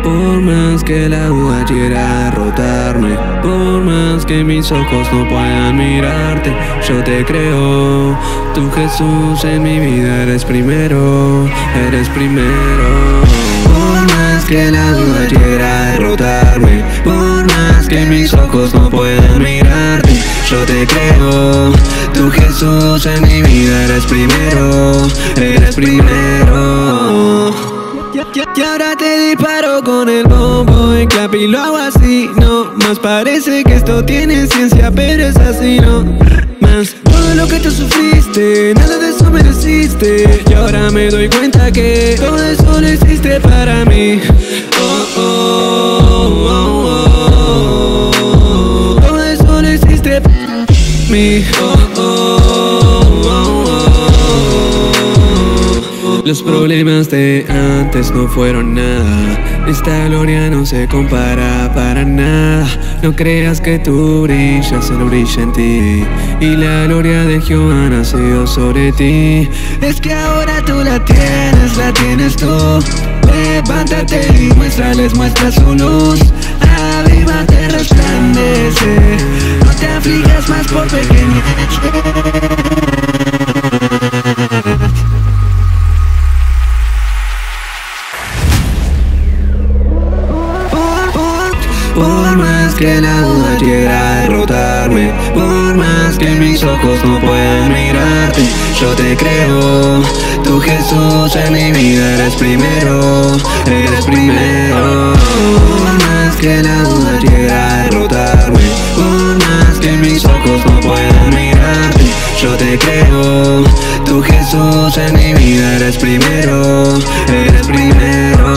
Por más que la duda quiera derrotarme, por más que mis ojos no puedan mirarte, yo te creo. Tú, Jesús, en mi vida eres primero, eres primero. Por más que la duda quiera derrotarme, por más que mis ojos no puedan mirarte, yo te creo. Tú, Jesús, en mi vida eres primero, eres primero. Y ahora te disparo con el bombo en clap y lo hago así, no más parece que esto tiene ciencia, pero es así, no más. Todo lo que tú sufriste, nada de eso mereciste, y ahora me doy cuenta que todo eso lo hiciste para mí. Oh, oh, oh, oh. Todo eso lo hiciste para mí. Oh, oh, oh, oh. Los problemas de antes no fueron nada, esta gloria no se compara para nada. No creas que tú brillas, solo brilla en ti, y la gloria de Jehová ha nacido sobre ti. Es que ahora tú la tienes tú. Levántate y muestra su luz. Avívate, resplandece, no te afligas más por pequeñez. Por más que la duda quiera derrotarme, por más que mis ojos no puedan mirarte, yo te creo. Tú, Jesús, en mi vida eres primero, eres primero. Por más que la duda quiera derrotarme, por más que mis ojos no puedan mirarte, yo te creo. Tú, Jesús, en mi vida eres primero, eres primero.